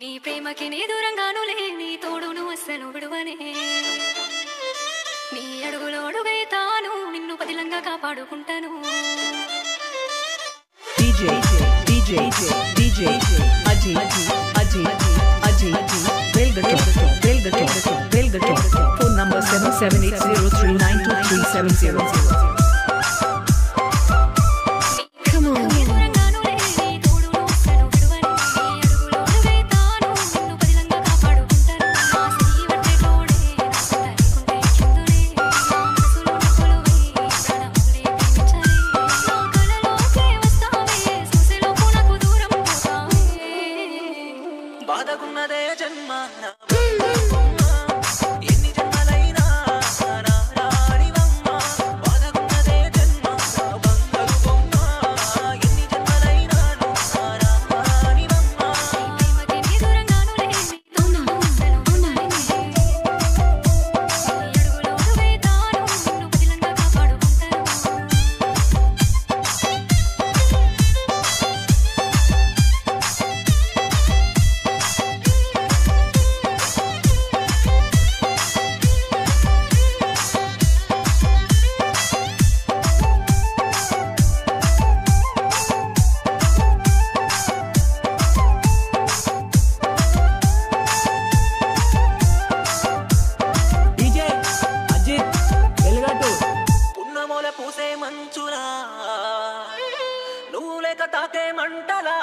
నీ ప్రేమకి నీ దూరంగానులే నీ తోడును అస్సలు విడువనే నీ అడుగులో అడుగైతాను నిన్ను పదిలంగా కాపాడుకుంటాను DJ Djajithvelgatoor phone number 7780392370 Badhagunnade Janma పూసే మంచులా నువ్వు లేక తాకే మంటలా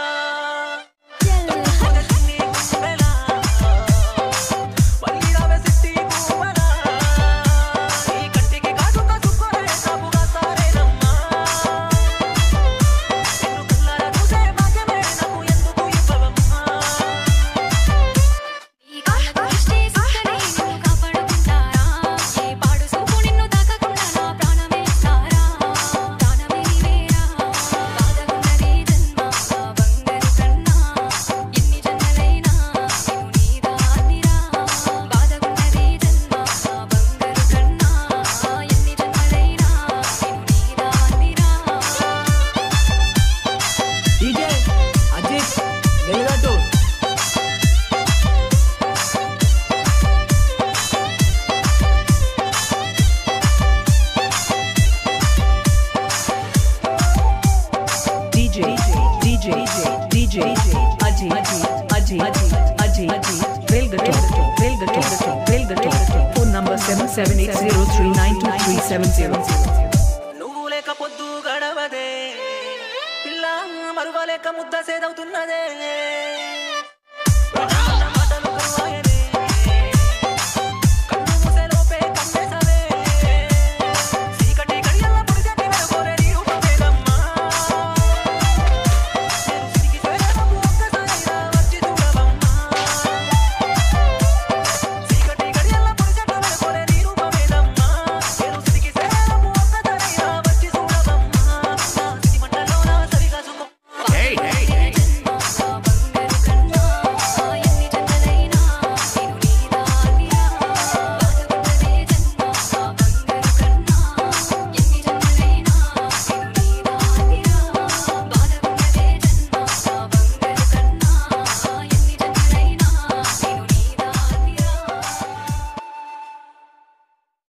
Djajithvelgatoor phone number 7780392370 నువ్వు లేక పొద్దు గడవదే పిల్ల మరువలేక ముద్ద సేదవుతున్నదే